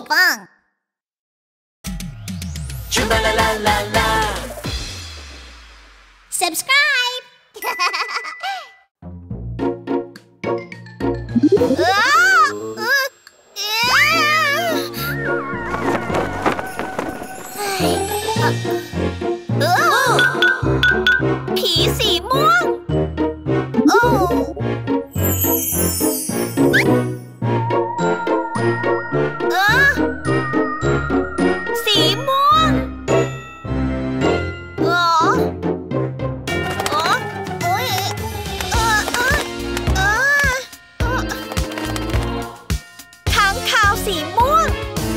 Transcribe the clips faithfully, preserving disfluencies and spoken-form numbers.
放。 啦啦啦啦啦 Subscribe ผีสีม่วงโอ้เออสีม่วงเหรออ๋อโอ้ยเออเออเออค้างคาวสีม่วง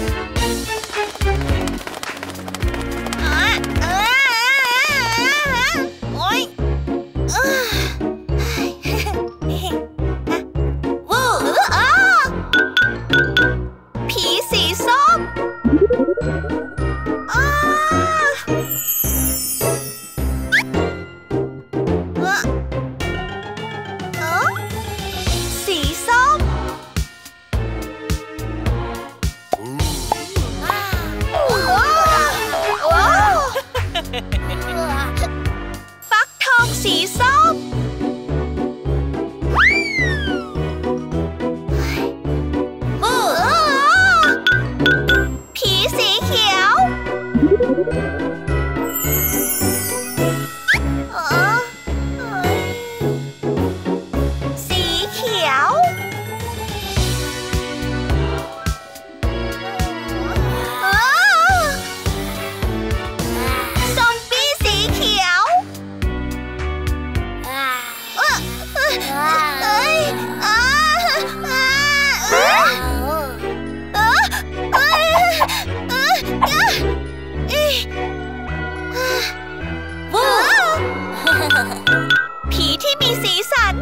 ฟักทองสีส้มผีสีเขียวสีเขียวผีที่มีสีสัน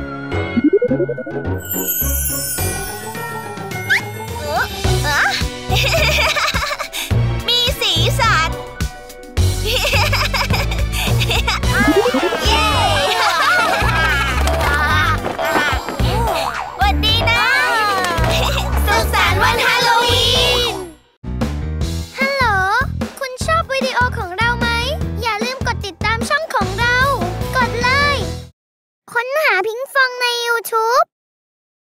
มีสีสันเย้วันดีนะสุขสันต์วันฮาโลวีนฮัลโหลคุณชอบวิดีโอของเราไหมอย่าลืมกดติดตามช่องของเรากดเลยค้นหาพิงฟองใน YouTube